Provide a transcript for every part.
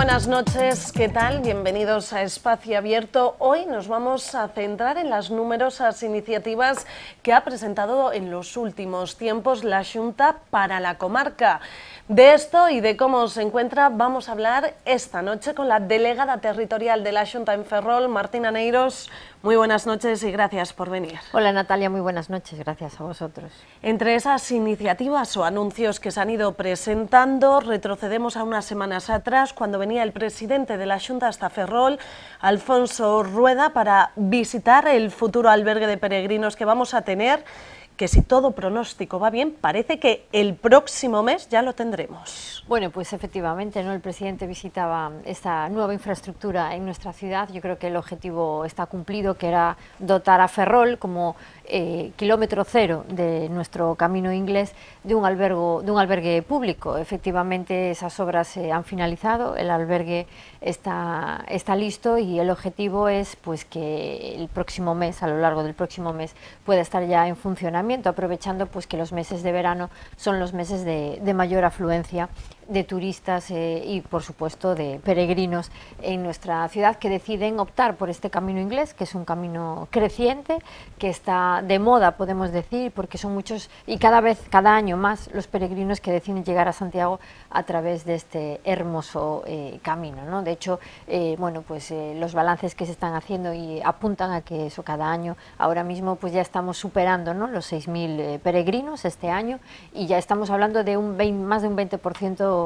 buenas noches, ¿qué tal? Bienvenidos a Espacio Abierto. Hoy nos vamos a centrar en las numerosas iniciativas que ha presentado en los últimos tiempos la Xunta para la comarca. De esto y de cómo se encuentra vamos a hablar esta noche con la delegada territorial de la Xunta en Ferrol, Martina Neiros. Muy buenas noches y gracias por venir. Hola Natalia, muy buenas noches, gracias a vosotros. Entre esas iniciativas o anuncios que se han ido presentando, retrocedemos a unas semanas atrás cuando venía el presidente de la Xunta hasta Ferrol, Alfonso Rueda, para visitar el futuro albergue de peregrinos que vamos a tener, que si todo pronóstico va bien, parece que el próximo mes ya lo tendremos. Bueno, pues efectivamente, ¿no? El presidente visitaba esta nueva infraestructura en nuestra ciudad. Yo creo que el objetivo está cumplido, que era dotar a Ferrol como kilómetro cero de nuestro camino inglés de un albergue público. Efectivamente, esas obras se han finalizado, el albergue está listo y el objetivo es pues que el próximo mes, a lo largo del próximo mes, pueda estar ya en funcionamiento, aprovechando pues que los meses de verano son los meses de mayor afluencia de turistas y por supuesto de peregrinos en nuestra ciudad que deciden optar por este camino inglés, que es un camino creciente, que está de moda, podemos decir, porque son muchos y cada año más los peregrinos que deciden llegar a Santiago a través de este hermoso camino, ¿no? De hecho, bueno, pues los balances que se están haciendo y apuntan a que eso cada año, ahora mismo pues ya estamos superando, ¿no?, los 6.000 peregrinos este año y ya estamos hablando de más de un 20%,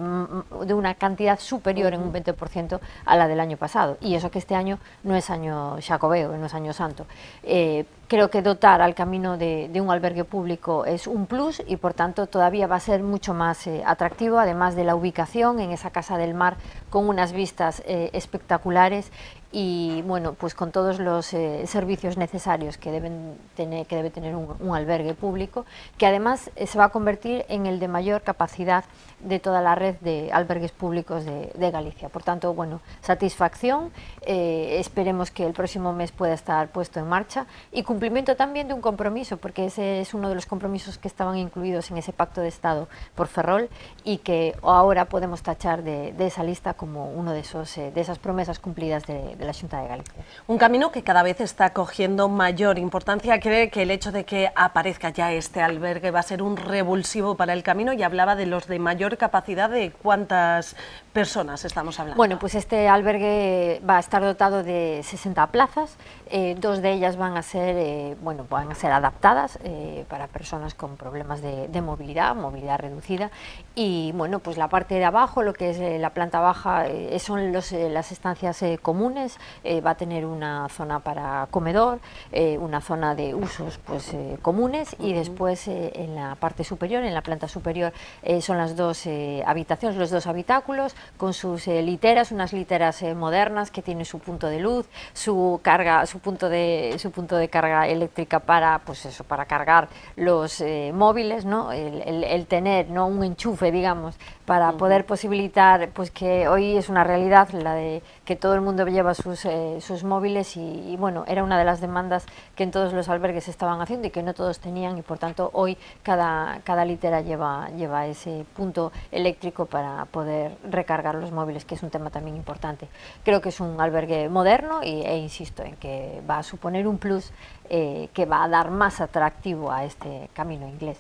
de una cantidad superior en un 20% a la del año pasado, y eso que este año no es año xacobeo, no es año santo. Creo que dotar al camino de un albergue público es un plus y por tanto todavía va a ser mucho más atractivo, además de la ubicación en esa Casa del Mar con unas vistas espectaculares y bueno, pues con todos los servicios necesarios que debe tener un albergue público, que además se va a convertir en el de mayor capacidad de toda la red de albergues públicos de Galicia. Por tanto, bueno, satisfacción, esperemos que el próximo mes pueda estar puesto en marcha y cumplimiento también de un compromiso, porque ese es uno de los compromisos que estaban incluidos en ese pacto de Estado por Ferrol y que ahora podemos tachar de esa lista como uno de esas promesas cumplidas de la Xunta de Galicia. Un camino que cada vez está cogiendo mayor importancia. ¿Cree que el hecho de que aparezca ya este albergue va a ser un revulsivo para el camino? Y hablaba de los de mayor capacidad. ¿De cuántas personas estamos hablando? Bueno, pues este albergue va a estar dotado de 60 plazas, 2 de ellas van a ser adaptadas para personas con problemas de movilidad reducida, y bueno, pues la parte de abajo, lo que es la planta baja, son las estancias comunes. Va a tener una zona para comedor, una zona de usos pues comunes, y después en la parte superior, en la planta superior, son las dos habitaciones, los 2 habitáculos con sus literas, unas literas modernas que tienen su punto de luz, su punto de carga eléctrica para pues eso, para cargar los móviles, ¿no? El tener, ¿no?, un enchufe, digamos, para poder posibilitar, pues que hoy es una realidad la de que todo el mundo lleva sus móviles y bueno, era una de las demandas que en todos los albergues estaban haciendo y que no todos tenían, y por tanto hoy cada litera lleva ese punto eléctrico para poder recargar los móviles, que es un tema también importante. Creo que es un albergue moderno e insisto en que va a suponer un plus que va a dar más atractivo a este camino inglés.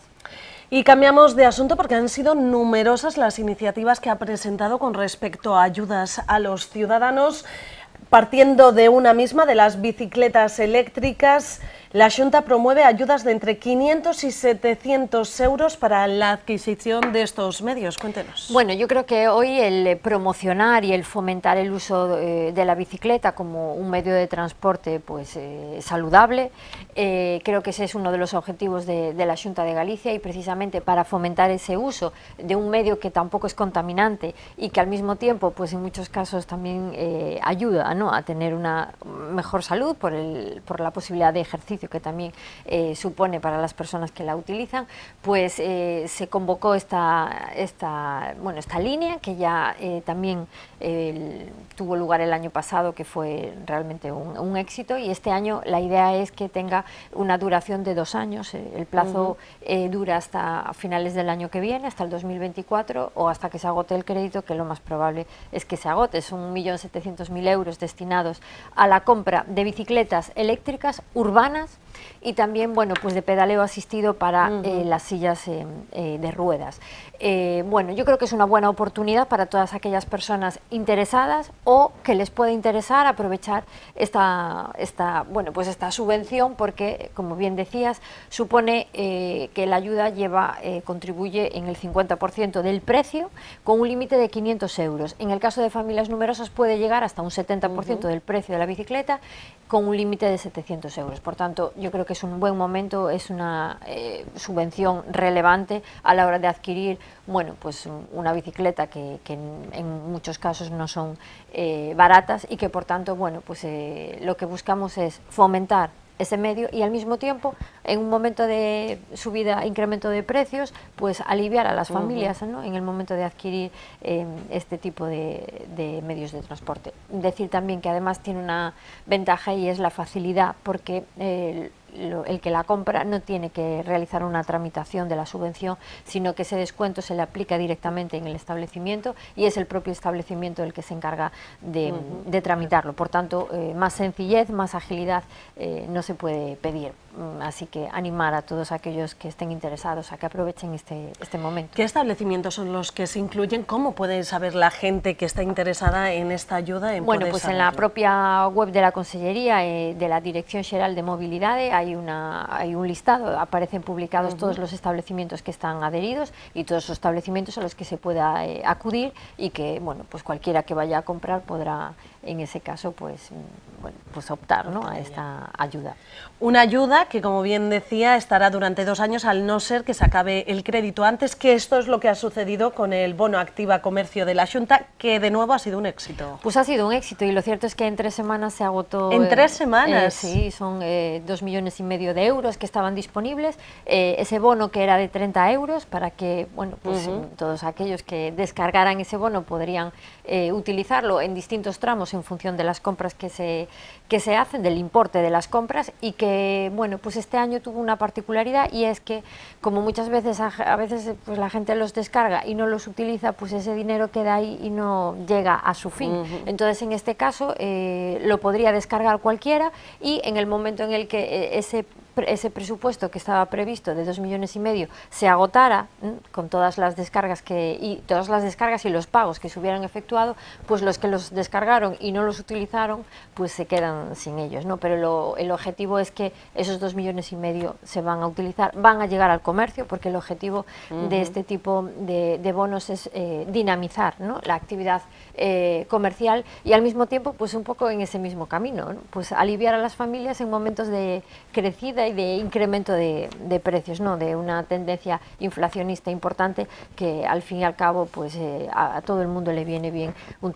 Y cambiamos de asunto porque han sido numerosas las iniciativas que ha presentado con respecto a ayudas a los ciudadanos. Partiendo de una misma, de las bicicletas eléctricas, la Xunta promueve ayudas de entre 500 y 700 euros para la adquisición de estos medios. Cuéntenos. Bueno, yo creo que hoy el promocionar y el fomentar el uso de la bicicleta como un medio de transporte pues saludable, creo que ese es uno de los objetivos de la Xunta de Galicia, y precisamente para fomentar ese uso de un medio que tampoco es contaminante y que al mismo tiempo pues en muchos casos también ayuda, ¿no?, a tener una mejor salud por la posibilidad de ejercicio servicio que también supone para las personas que la utilizan, pues se convocó esta línea que ya también tuvo lugar el año pasado, que fue realmente un éxito, y este año la idea es que tenga una duración de 2 años. El plazo dura hasta finales del año que viene, hasta el 2024, o hasta que se agote el crédito, que lo más probable es que se agote. Son 1.700.000 euros destinados a la compra de bicicletas eléctricas urbanas y también, bueno, pues de pedaleo asistido para las sillas de ruedas. Bueno, yo creo que es una buena oportunidad para todas aquellas personas interesadas o que les puede interesar aprovechar esta subvención, porque, como bien decías, supone que la ayuda contribuye en el 50% del precio, con un límite de 500 euros. En el caso de familias numerosas puede llegar hasta un 70% del precio de la bicicleta, con un límite de 700 euros. Por tanto, yo creo que es un buen momento, es una subvención relevante a la hora de adquirir, bueno, pues una bicicleta que en muchos casos no son baratas, y que por tanto, bueno, pues lo que buscamos es fomentar ese medio y al mismo tiempo, en un momento de subida, incremento de precios, pues aliviar a las familias, ¿no?, en el momento de adquirir este tipo de medios de transporte. Decir también que además tiene una ventaja, y es la facilidad, porque el que la compra no tiene que realizar una tramitación de la subvención, sino que ese descuento se le aplica directamente en el establecimiento, y es el propio establecimiento el que se encarga de tramitarlo. Por tanto, más sencillez, más agilidad no se puede pedir. Así que animar a todos aquellos que estén interesados a que aprovechen este momento. ¿Qué establecimientos son los que se incluyen? ¿Cómo puede saber la gente que está interesada en esta ayuda? Bueno, pues en la propia web de la Consellería, de la Dirección Xeral de Movilidad, hay un listado, aparecen publicados todos los establecimientos que están adheridos y todos los establecimientos a los que se pueda acudir, y que, bueno, pues cualquiera que vaya a comprar podrá, en ese caso, pues optar, ¿no?, a esta ayuda. Una ayuda que, como bien decía, estará durante 2 años, al no ser que se acabe el crédito antes, que esto es lo que ha sucedido con el bono Activa Comercio de la Xunta, que de nuevo ha sido un éxito. Pues ha sido un éxito, y lo cierto es que en 3 semanas se agotó. ¿En 3 semanas? Sí, son 2,5 millones de euros que estaban disponibles. Ese bono, que era de 30 euros, para que, bueno, pues todos aquellos que descargaran ese bono podrían utilizarlo en distintos tramos en función de las compras que se hacen, del importe de las compras, y que, bueno, pues este año tuvo una particularidad, y es que, como muchas veces, a veces pues la gente los descarga y no los utiliza, pues ese dinero queda ahí y no llega a su fin. Entonces, en este caso, lo podría descargar cualquiera, y en el momento en el que ese presupuesto que estaba previsto de 2,5 millones se agotara, con todas las descargas y los pagos que se hubieran efectuado, pues los que los descargaron y no los utilizaron, pues se quedan sin ellos, ¿no? Pero el objetivo es que esos 2,5 millones se van a utilizar, van a llegar al comercio, porque el objetivo de este tipo de bonos es dinamizar, ¿no?, la actividad comercial, y al mismo tiempo, pues un poco en ese mismo camino, ¿no?, pues aliviar a las familias en momentos de crecida y de incremento de precios, ¿no?, de una tendencia inflacionista importante, que al fin y al cabo, pues a todo el mundo le viene bien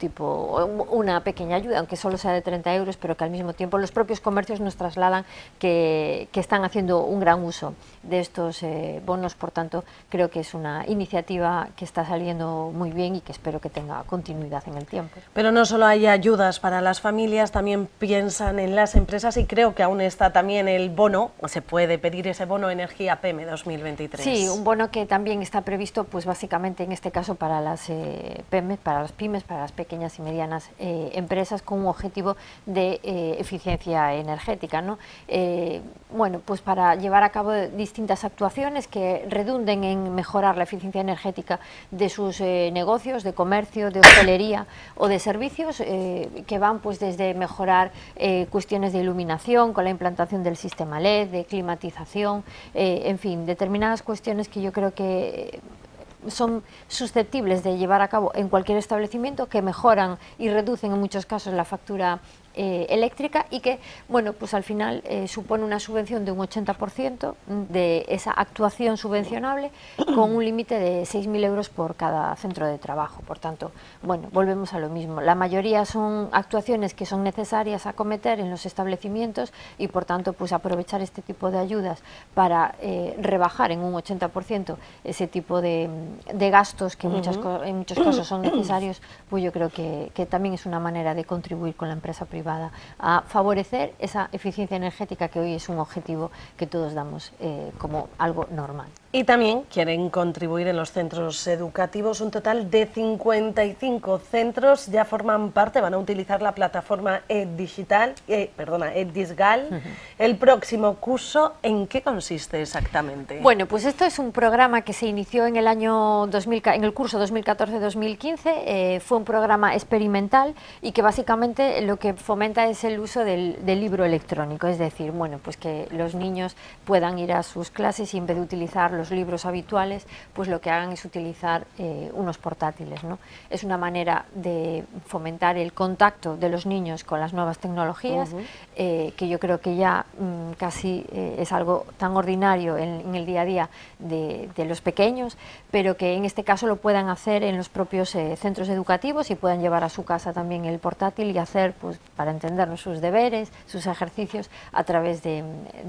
una pequeña ayuda, aunque solo sea de 30 euros, pero que al mismo tiempo los propios comercios nos trasladan que están haciendo un gran uso de estos bonos. Por tanto, creo que es una iniciativa que está saliendo muy bien y que espero que tenga continuidad en el tiempo. Pero no solo hay ayudas para las familias, también piensan en las empresas, y creo que aún está también el bono, o se puede pedir ese bono Energía PEME 2023. Sí, un bono que también está previsto, pues básicamente en este caso para las PEME, para las pymes, para las pequeñas y medianas empresas, con un objetivo de eficiencia energética, ¿no? Bueno, pues para llevar a cabo distintas actuaciones que redunden en mejorar la eficiencia energética de sus negocios, de comercio, de hostelería o de servicios, que van pues desde mejorar cuestiones de iluminación con la implantación del sistema LED, de climatización, en fin, determinadas cuestiones que yo creo que son susceptibles de llevar a cabo en cualquier establecimiento, que mejoran y reducen en muchos casos la factura eléctrica y que, bueno, pues al final supone una subvención de un 80% de esa actuación subvencionable con un límite de 6.000 euros por cada centro de trabajo. Por tanto, bueno, volvemos a lo mismo. La mayoría son actuaciones que son necesarias acometer en los establecimientos y, por tanto, pues aprovechar este tipo de ayudas para rebajar en un 80% ese tipo de gastos que en muchos casos son necesarios, pues yo creo que también es una manera de contribuir con la empresa privada a favorecer esa eficiencia energética que hoy es un objetivo que todos damos como algo normal. Y también quieren contribuir en los centros educativos. Un total de 55 centros ya forman parte, van a utilizar la plataforma EdDigital, EdDisgal. El próximo curso, ¿en qué consiste exactamente? Bueno, pues esto es un programa que se inició en el año en el curso 2014-2015. Fue un programa experimental y que básicamente lo que fomenta es el uso del libro electrónico, es decir, bueno, pues que los niños puedan ir a sus clases y en vez de utilizar los libros habituales, pues lo que hagan es utilizar unos portátiles, ¿no? Es una manera de fomentar el contacto de los niños con las nuevas tecnologías, que yo creo que ya casi es algo tan ordinario en el día a día de los pequeños, pero que en este caso lo puedan hacer en los propios centros educativos y puedan llevar a su casa también el portátil y hacer, pues para entendernos, sus deberes, sus ejercicios a través de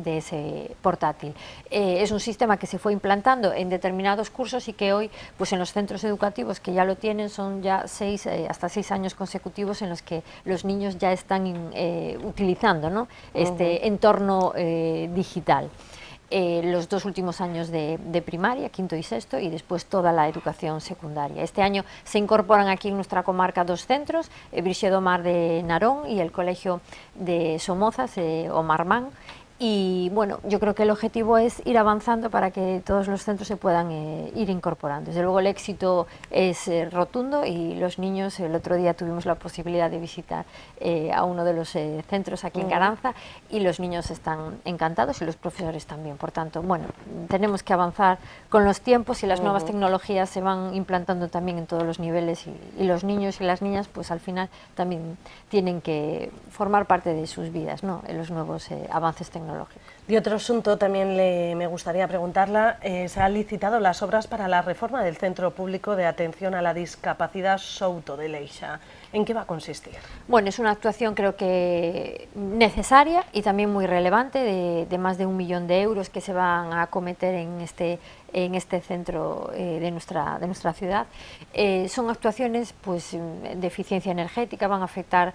ese portátil. Es un sistema que se fue implantando en determinados cursos y que hoy, pues en los centros educativos que ya lo tienen, son ya hasta 6 años consecutivos en los que los niños ya están utilizando, ¿no?, este entorno digital. Los 2 últimos años de primaria, quinto y sexto, y después toda la educación secundaria. Este año se incorporan aquí en nuestra comarca 2 centros, Brixé do Mar de Narón y el Colegio de Somozas, Omar Man. Y bueno, yo creo que el objetivo es ir avanzando para que todos los centros se puedan ir incorporando. Desde luego el éxito es rotundo y los niños, el otro día tuvimos la posibilidad de visitar a uno de los centros aquí en Caranza y los niños están encantados y los profesores también. Por tanto, bueno, tenemos que avanzar con los tiempos y las nuevas tecnologías se van implantando también en todos los niveles y los niños y las niñas pues al final también tienen que formar parte de sus vidas, ¿no?, en los nuevos avances tecnológicos. Y otro asunto también me gustaría preguntarla, se han licitado las obras para la reforma del Centro Público de Atención a la Discapacidad Souto de Leixa. ¿En qué va a consistir? Bueno, es una actuación creo que necesaria y también muy relevante, de más de 1 millón de euros que se van a acometer en este centro de nuestra ciudad. Son actuaciones pues, de eficiencia energética, van a afectar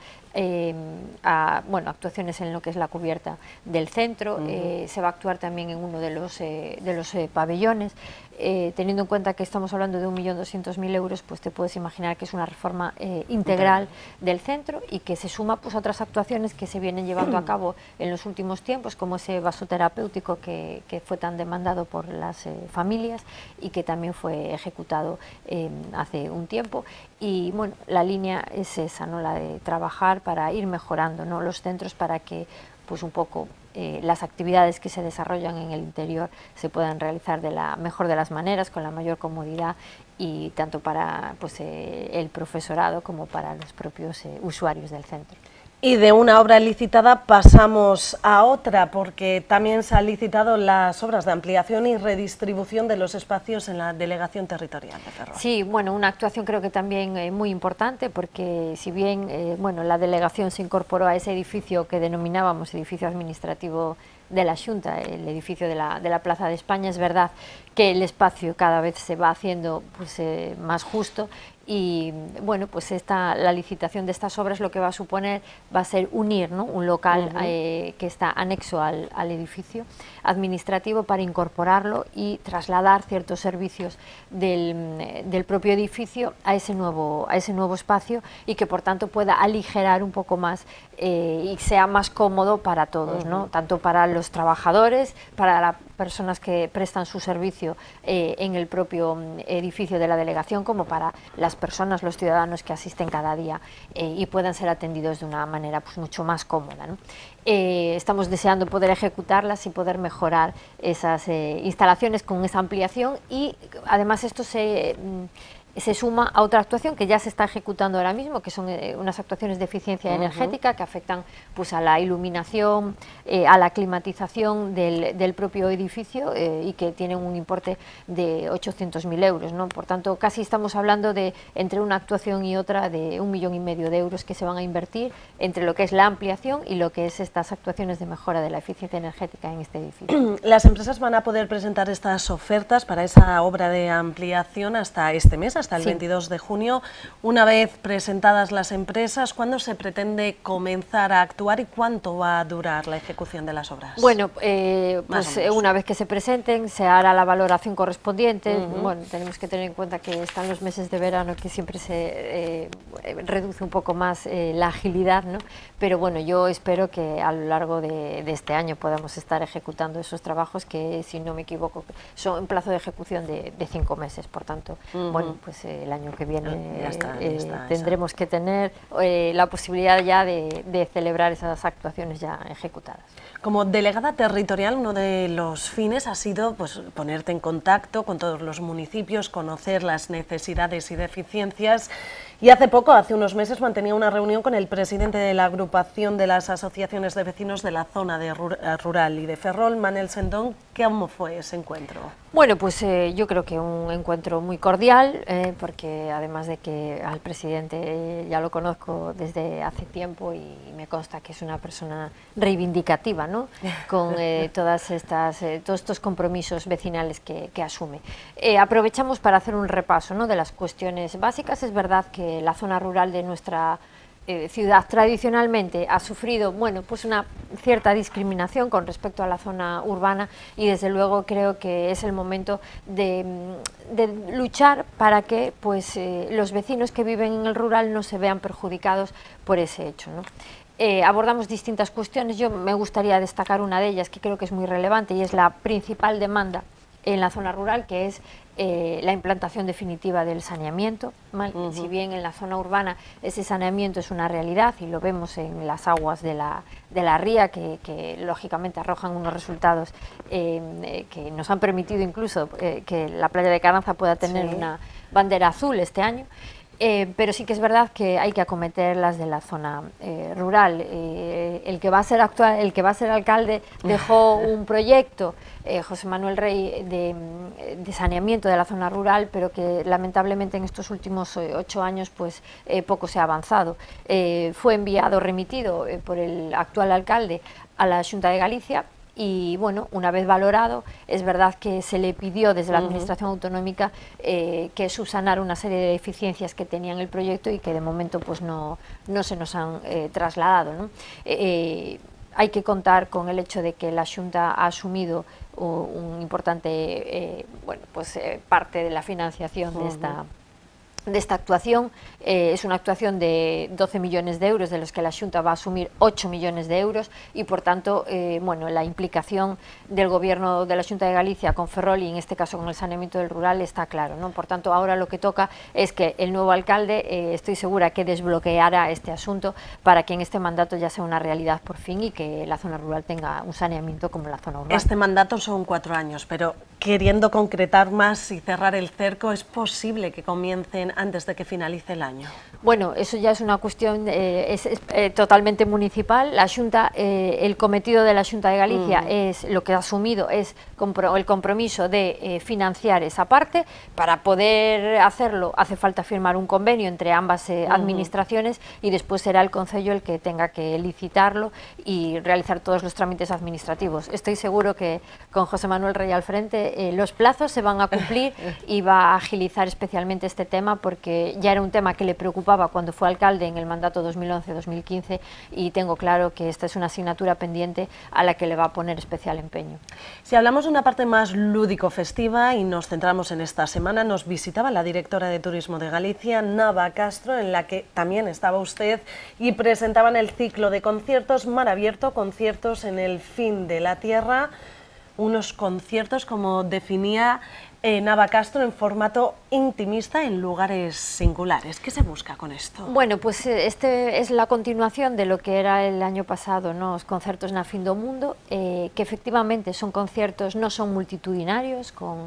a actuaciones en lo que es la cubierta del centro, se va a actuar también en uno de los pabellones. Teniendo en cuenta que estamos hablando de 1.200.000 euros, pues te puedes imaginar que es una reforma integral del centro y que se suma pues, a otras actuaciones que se vienen llevando a cabo en los últimos tiempos, como ese vasoterapéutico que fue tan demandado por las familias y que también fue ejecutado hace un tiempo. Y bueno, la línea es esa, ¿no?, la de trabajar para ir mejorando, ¿no?, los centros para que pues un poco las actividades que se desarrollan en el interior se puedan realizar de la mejor de las maneras, con la mayor comodidad y tanto para pues, el profesorado como para los propios usuarios del centro. Y de una obra licitada pasamos a otra, porque también se han licitado las obras de ampliación y redistribución de los espacios en la Delegación Territorial de Ferrol. Sí, bueno, una actuación creo que también muy importante, porque si bien bueno, la delegación se incorporó a ese edificio que denominábamos edificio administrativo de la Xunta, el edificio de la Plaza de España, es verdad que el espacio cada vez se va haciendo pues, más justo. Y bueno, pues la licitación de estas obras lo que va a suponer va a ser unir, ¿no?, un local que está anexo al edificio administrativo para incorporarlo y trasladar ciertos servicios del propio edificio a ese nuevo espacio y que por tanto pueda aligerar un poco más y sea más cómodo para todos, ¿no?, tanto para los trabajadores, para las personas que prestan su servicio en el propio edificio de la delegación, como para las personas, los ciudadanos que asisten cada día y puedan ser atendidos de una manera pues, mucho más cómoda, ¿no? Estamos deseando poder ejecutarlas y poder mejorar esas instalaciones con esa ampliación y además esto se se suma a otra actuación que ya se está ejecutando ahora mismo, que son unas actuaciones de eficiencia energética que afectan pues a la iluminación, a la climatización del propio edificio y que tienen un importe de 800.000 euros, ¿no? Por tanto, casi estamos hablando de, entre una actuación y otra, de 1,5 millones de euros que se van a invertir entre lo que es la ampliación y lo que es estas actuaciones de mejora de la eficiencia energética en este edificio. Las empresas van a poder presentar estas ofertas para esa obra de ampliación hasta este mes, hasta el 22 de junio. Una vez presentadas las empresas, ¿cuándo se pretende comenzar a actuar y cuánto va a durar la ejecución de las obras? Bueno, pues una vez que se presenten se hará la valoración correspondiente. Bueno, tenemos que tener en cuenta que están los meses de verano, que siempre se reduce un poco más la agilidad, ¿no? Pero bueno, yo espero que a lo largo de este año podamos estar ejecutando esos trabajos que, si no me equivoco, son en plazo de ejecución de 5 meses. Por tanto, bueno, pues el año que viene tendremos que tener la posibilidad ya de celebrar esas actuaciones ya ejecutadas. Como delegada territorial, uno de los fines ha sido pues, ponerte en contacto con todos los municipios, conocer las necesidades y deficiencias. Y hace poco, hace unos meses, mantenía una reunión con el presidente de la agrupación de las asociaciones de vecinos de la zona de rural y de Ferrol, Manel Sendón. ¿Cómo fue ese encuentro? Bueno, pues yo creo que un encuentro muy cordial, porque además de que al presidente ya lo conozco desde hace tiempo y me consta que es una persona reivindicativa, ¿no? Con todos estos compromisos vecinales que asume. Aprovechamos para hacer un repaso, ¿no?, de las cuestiones básicas. Es verdad que la zona rural de nuestra ciudad tradicionalmente ha sufrido, bueno, pues una cierta discriminación con respecto a la zona urbana, y desde luego creo que es el momento de luchar para que pues los vecinos que viven en el rural no se vean perjudicados por ese hecho, ¿no? Abordamos distintas cuestiones. Yo me gustaría destacar una de ellas que creo que es muy relevante y es la principal demanda en la zona rural, que es la implantación definitiva del saneamiento. Si bien en la zona urbana ese saneamiento es una realidad y lo vemos en las aguas de la ría, que lógicamente arrojan unos resultados que nos han permitido incluso que la playa de Carranza pueda tener una bandera azul este año. Pero sí que es verdad que hay que acometer las de la zona rural. El que va a ser alcalde dejó un proyecto, José Manuel Rey, de saneamiento de la zona rural, pero que lamentablemente en estos últimos 8 años pues poco se ha avanzado. Fue enviado, remitido por el actual alcalde a la Xunta de Galicia. Y bueno, una vez valorado, es verdad que se le pidió desde la Administración Autonómica que subsanara una serie de deficiencias que tenía en el proyecto y que de momento pues no se nos han trasladado, ¿no? Hay que contar con el hecho de que la Xunta ha asumido un importante parte de la financiación de esta actuación. Es una actuación de 12 millones de euros, de los que la Xunta va a asumir 8 millones de euros, y por tanto bueno, la implicación del Gobierno de la Xunta de Galicia con Ferrol, y en este caso con el saneamiento del rural, está claro, ¿no? Por tanto, ahora lo que toca es que el nuevo alcalde, estoy segura que desbloqueará este asunto para que en este mandato ya sea una realidad por fin y que la zona rural tenga un saneamiento como la zona urbana. Este mandato son 4 años, pero queriendo concretar más y cerrar el cerco, ¿es posible que comiencen antes de que finalice el año? Bueno, eso ya es una cuestión totalmente municipal. La Xunta, el cometido de la Xunta de Galicia es lo que ha asumido, es el compromiso de financiar esa parte. Para poder hacerlo hace falta firmar un convenio entre ambas administraciones, y después será el Concello el que tenga que licitarlo y realizar todos los trámites administrativos. Estoy seguro que con José Manuel Rey al frente los plazos se van a cumplir y va a agilizar especialmente este tema, porque ya era un tema que le preocupaba cuando fue alcalde en el mandato 2011-2015, y tengo claro que esta es una asignatura pendiente a la que le va a poner especial empeño. Si hablamos de una parte más lúdico-festiva y nos centramos en esta semana, nos visitaba la directora de Turismo de Galicia, Nava Castro, en la que también estaba usted, y presentaban el ciclo de conciertos Mar Abierto, conciertos en el fin de la tierra. Unos conciertos, como definía Nava Castro, en formato intimista en lugares singulares. ¿Qué se busca con esto? Bueno, pues este es la continuación de lo que era el año pasado, ¿no? Os concertos na Fin do Mundo, que efectivamente son conciertos, no son multitudinarios, con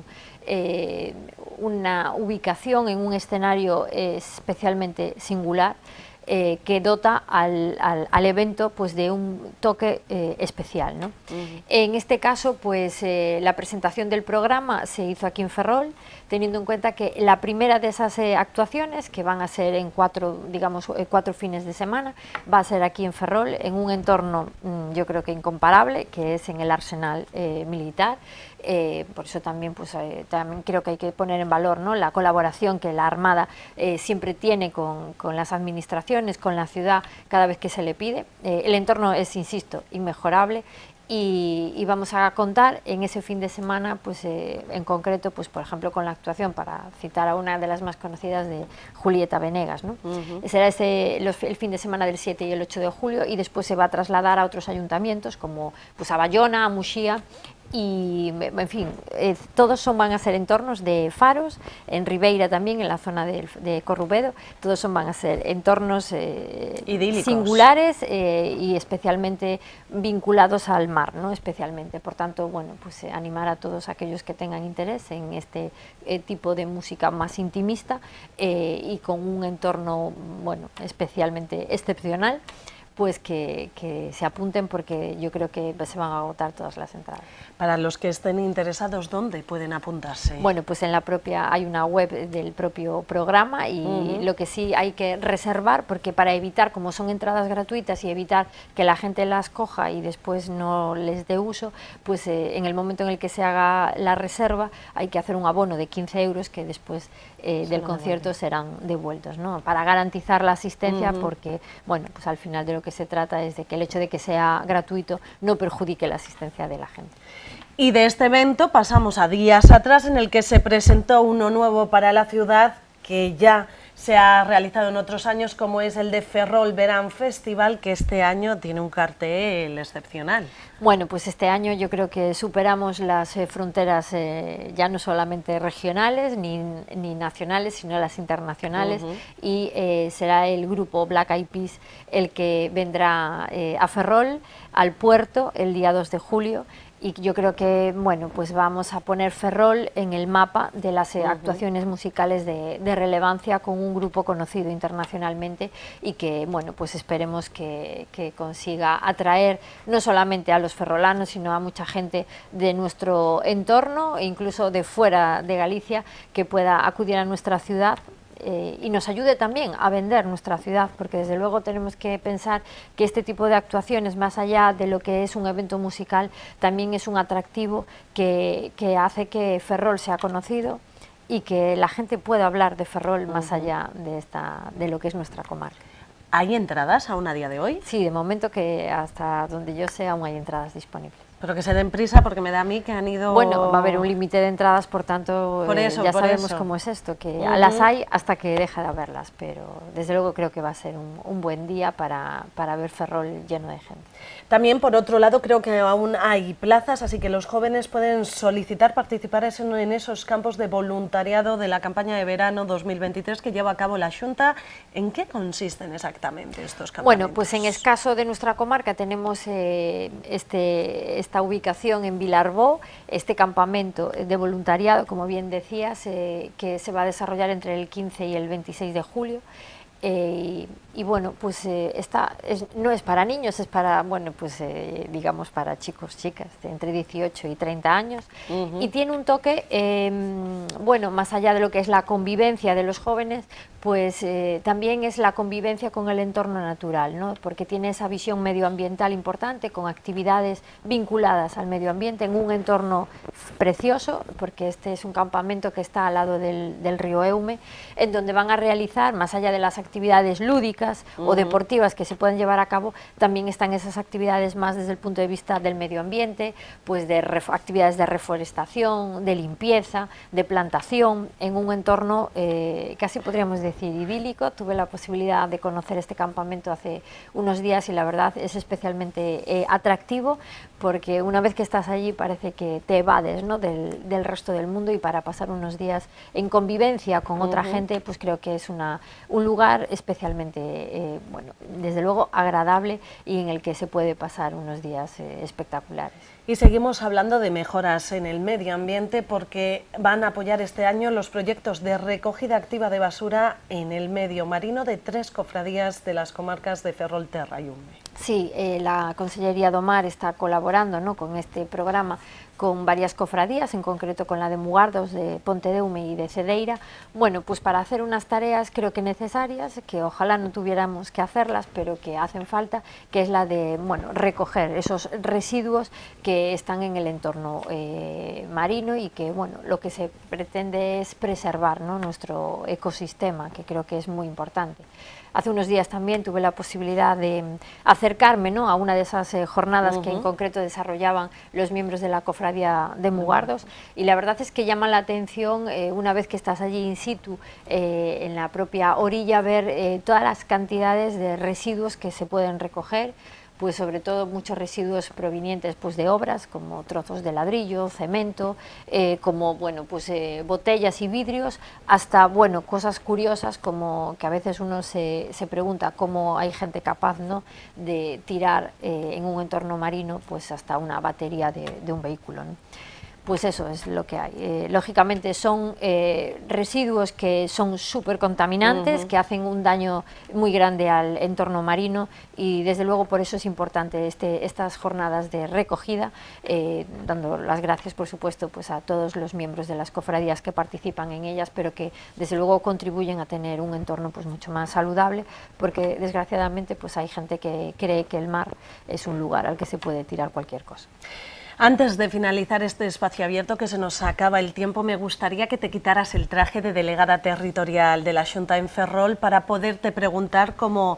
una ubicación en un escenario especialmente singular, que dota al evento pues de un toque especial, ¿no? En este caso, pues la presentación del programa se hizo aquí en Ferrol, teniendo en cuenta que la primera de esas actuaciones, que van a ser en cuatro fines de semana, va a ser aquí en Ferrol, en un entorno yo creo que incomparable, que es en el Arsenal Militar. Por eso también, pues, también creo que hay que poner en valor, ¿no?, la colaboración que la Armada siempre tiene con las administraciones, con la ciudad, cada vez que se le pide. El entorno es, insisto, inmejorable. Y vamos a contar en ese fin de semana, pues en concreto, pues por ejemplo con la actuación, para citar a una de las más conocidas, de Julieta Venegas, ¿no? Será el fin de semana del 7 y el 8 de julio, y después se va a trasladar a otros ayuntamientos como pues a Bayona, a Muxía, y en fin, todos van a ser entornos de faros, en Ribeira también, en la zona de Corrubedo, todos van a ser entornos singulares y especialmente vinculados al mar, ¿no? Especialmente, por tanto, bueno, pues animar a todos aquellos que tengan interés en este tipo de música más intimista y con un entorno, bueno, especialmente excepcional, pues que se apunten, porque yo creo que se van a agotar todas las entradas. Para los que estén interesados, ¿dónde pueden apuntarse? Bueno, pues en la propia, hay una web del propio programa, y lo que sí hay que reservar, porque para evitar, como son entradas gratuitas, y evitar que la gente las coja y después no les dé uso, pues en el momento en el que se haga la reserva hay que hacer un abono de 15 euros que después del concierto serán devueltos, ¿no?, para garantizar la asistencia, porque, bueno, pues al final de lo que se trata es de que el hecho de que sea gratuito no perjudique la asistencia de la gente. Y de este evento pasamos a días atrás, en el que se presentó uno nuevo para la ciudad, que ya se ha realizado en otros años, como es el de Ferrol Verán Festival, que este año tiene un cartel excepcional. Bueno, pues este año yo creo que superamos las fronteras ya no solamente regionales ni nacionales, sino las internacionales, y será el grupo Black Eyed Peas el que vendrá a Ferrol, al puerto, el día 2 de julio, y yo creo que, bueno, pues vamos a poner Ferrol en el mapa de las actuaciones musicales de relevancia, con un grupo conocido internacionalmente, y que, bueno, pues esperemos que consiga atraer no solamente a los ferrolanos, sino a mucha gente de nuestro entorno e incluso de fuera de Galicia, que pueda acudir a nuestra ciudad y nos ayude también a vender nuestra ciudad, porque desde luego tenemos que pensar que este tipo de actuaciones, más allá de lo que es un evento musical, también es un atractivo que hace que Ferrol sea conocido y que la gente pueda hablar de Ferrol más allá de lo que es nuestra comarca. ¿Hay entradas aún a día de hoy? Sí, de momento, que hasta donde yo sé aún hay entradas disponibles. Pero que se den prisa, porque me da a mí que han ido... Bueno, va a haber un límite de entradas, por tanto, ya sabemos cómo es esto, que las hay hasta que deja de haberlas, pero desde luego creo que va a ser un buen día para ver Ferrol lleno de gente. También, por otro lado, creo que aún hay plazas, así que los jóvenes pueden solicitar participar en esos campos de voluntariado de la campaña de verano 2023 que lleva a cabo la Xunta. ¿En qué consisten exactamente estos campamentos? Bueno, pues en el caso de nuestra comarca tenemos esta ubicación en Vilarbó, este campamento de voluntariado, como bien decías, que se va a desarrollar entre el 15 y el 26 de julio. Y bueno, pues no es para niños, es para, bueno, pues digamos para chicos, chicas, de entre 18 y 30 años, y tiene un toque, bueno, más allá de lo que es la convivencia de los jóvenes, pues también es la convivencia con el entorno natural, ¿no?, porque tiene esa visión medioambiental importante, con actividades vinculadas al medio ambiente, en un entorno precioso, porque este es un campamento que está al lado del río Eume, en donde van a realizar, más allá de las actividades lúdicas o deportivas que se pueden llevar a cabo, también están esas actividades más desde el punto de vista del medio ambiente, pues de actividades de reforestación, de limpieza, de plantación, en un entorno casi podríamos decir idílico. Tuve la posibilidad de conocer este campamento hace unos días y la verdad es especialmente atractivo, porque una vez que estás allí parece que te evades, ¿no?, del resto del mundo, y para pasar unos días en convivencia con otra gente, pues creo que es un lugar especialmente, bueno, desde luego agradable, y en el que se puede pasar unos días espectaculares. Y seguimos hablando de mejoras en el medio ambiente, porque van a apoyar este año los proyectos de recogida activa de basura en el medio marino de 3 cofradías de las comarcas de Ferrol, Terra y Ume. Sí, la Consellería do Mar está colaborando, ¿no?, con este programa con varias cofradías, en concreto con la de Mugardos, de Pontedeume y de Cedeira, bueno, pues para hacer unas tareas creo que necesarias, que ojalá no tuviéramos que hacerlas, pero que hacen falta, que es la de, bueno, recoger esos residuos que están en el entorno marino, y que, bueno, lo que se pretende es preservar, ¿no?, nuestro ecosistema, que creo que es muy importante. Hace unos días también tuve la posibilidad de acercarme, ¿no?, a una de esas jornadas que en concreto desarrollaban los miembros de la cofradía de Mugardos, y la verdad es que llama la atención, una vez que estás allí in situ, en la propia orilla, ver todas las cantidades de residuos que se pueden recoger, pues sobre todo muchos residuos provenientes, pues, de obras, como trozos de ladrillo, cemento, como, bueno, pues botellas y vidrios, hasta, bueno, cosas curiosas, como que a veces uno se pregunta cómo hay gente capaz, ¿no?, de tirar en un entorno marino, pues hasta una batería de un vehículo, ¿no? Pues eso es lo que hay. Lógicamente son residuos que son súper contaminantes, que hacen un daño muy grande al entorno marino, y desde luego por eso es importante estas jornadas de recogida, dando las gracias, por supuesto, pues a todos los miembros de las cofradías que participan en ellas, pero que desde luego contribuyen a tener un entorno, pues, mucho más saludable, porque desgraciadamente, pues, hay gente que cree que el mar es un lugar al que se puede tirar cualquier cosa. Antes de finalizar este espacio abierto, que se nos acaba el tiempo, me gustaría que te quitaras el traje de delegada territorial de la Xunta en Ferrol para poderte preguntar, como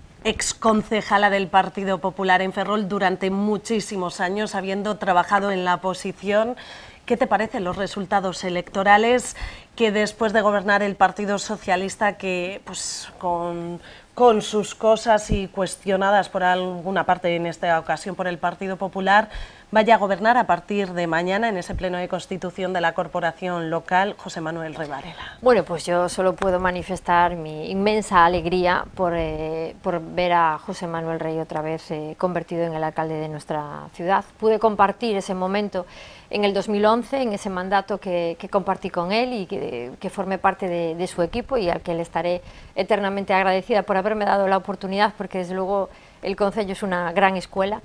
exconcejala del Partido Popular en Ferrol durante muchísimos años, habiendo trabajado en la oposición, ¿qué te parecen los resultados electorales que, después de gobernar el Partido Socialista, que, pues, con sus cosas y cuestionadas por alguna parte, en esta ocasión por el Partido Popular, vaya a gobernar a partir de mañana en ese pleno de constitución de la corporación local José Manuel Rey Varela? Bueno, pues yo solo puedo manifestar mi inmensa alegría por ver a José Manuel Rey otra vez convertido en el alcalde de nuestra ciudad. Pude compartir ese momento en el 2011, en ese mandato que compartí con él, y que formé parte de su equipo, y al que le estaré eternamente agradecida por haberme dado la oportunidad, porque desde luego el concello es una gran escuela,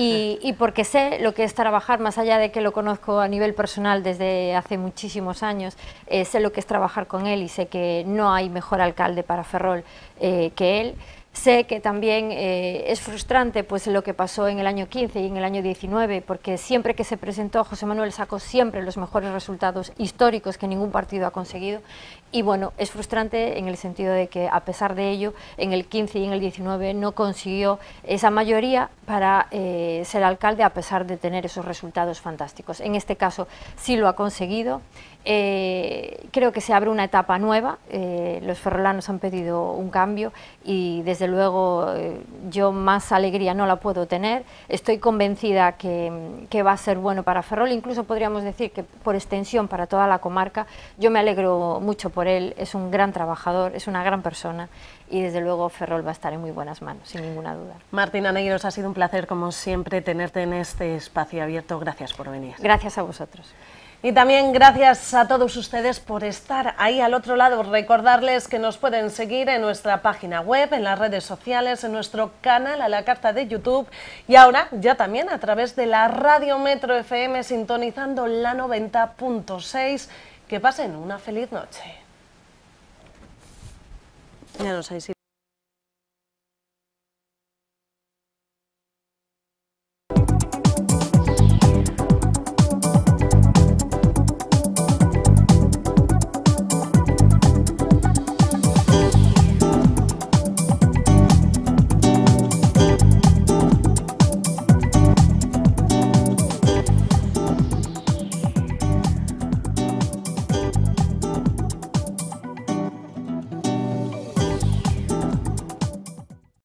y porque sé lo que es trabajar, más allá de que lo conozco a nivel personal desde hace muchísimos años, sé lo que es trabajar con él, y sé que no hay mejor alcalde para Ferrol que él. Sé que también es frustrante, pues, lo que pasó en el año 15 y en el año 19, porque siempre que se presentó, José Manuel sacó siempre los mejores resultados históricos que ningún partido ha conseguido, y bueno, es frustrante en el sentido de que, a pesar de ello, en el 15 y en el 19 no consiguió esa mayoría para ser alcalde, a pesar de tener esos resultados fantásticos. En este caso sí lo ha conseguido. Creo que se abre una etapa nueva, los ferrolanos han pedido un cambio, y desde luego yo más alegría no la puedo tener. Estoy convencida que va a ser bueno para Ferrol, incluso podríamos decir que por extensión para toda la comarca. Yo me alegro mucho por él, es un gran trabajador, es una gran persona, y desde luego Ferrol va a estar en muy buenas manos, sin ninguna duda. Martina Negros, ha sido un placer, como siempre, tenerte en este espacio abierto. Gracias por venir. Gracias a vosotros. Y también gracias a todos ustedes por estar ahí al otro lado. Recordarles que nos pueden seguir en nuestra página web, en las redes sociales, en nuestro canal a la carta de YouTube, y ahora ya también a través de la Radio Metro FM, sintonizando la 90.6. Que pasen una feliz noche. Ya no sé si